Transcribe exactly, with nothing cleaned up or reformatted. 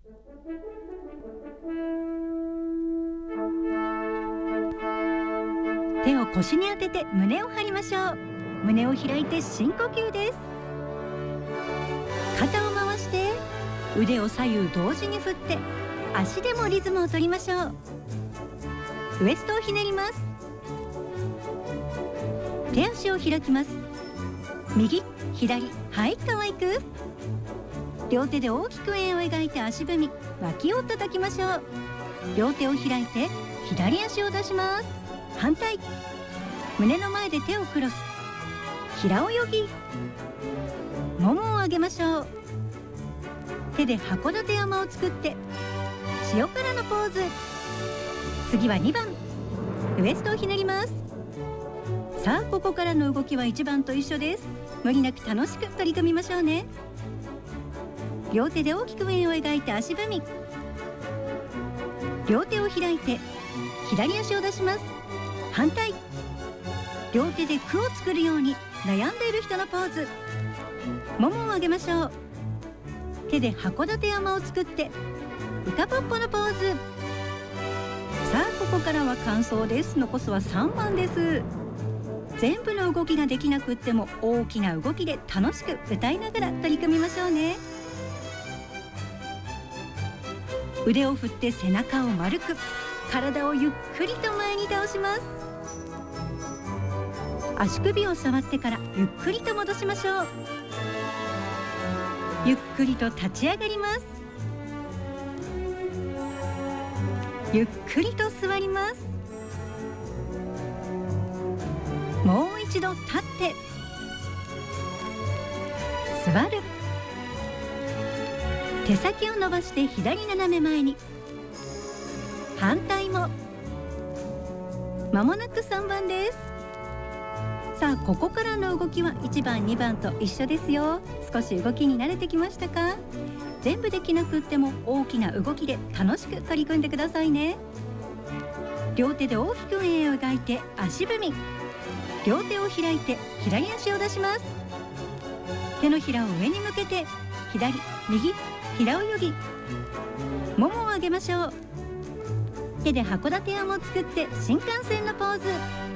手を腰に当てて胸を張りましょう。胸を開いて深呼吸です。肩を回して腕を左右同時に振って足でもリズムを取りましょう。ウエストをひねります。手足を開きます。右左、はい、可愛く両手で大きく円を描いて足踏み、脇を叩きましょう。両手を開いて左足を出します。反対、胸の前で手をクロス、平泳ぎ、ももを上げましょう。手で函館山を作って塩辛のポーズ。次はにばん、ウエストをひねります。さあ、ここからの動きはいちばんと一緒です。無理なく楽しく取り組みましょうね。両手で大きく円を描いて足踏み、両手を開いて左足を出します。反対、両手で句を作るように悩んでいる人のポーズ。ももを上げましょう。手で函館山を作ってイカポッポのポーズ。さあ、ここからは完走です。残すはさんばんです。全部の動きができなくっても大きな動きで楽しく歌いながら取り組みましょうね。腕を振って背中を丸く、体をゆっくりと前に倒します。足首を触ってからゆっくりと戻しましょう。ゆっくりと立ち上がります。ゆっくりと座ります。もう一度立って座る。手先を伸ばして左斜め前に。反対も。まもなくさんばんです。さあ、ここからの動きはいちばんにばんと一緒ですよ。少し動きに慣れてきましたか？全部できなくっても大きな動きで楽しく取り組んでくださいね。両手で大きく円を描いて足踏み、両手を開いて左足を出します。手のひらを上に向けて左右、平泳ぎ、ももを上げましょう。手で函館山を作って新幹線のポーズ。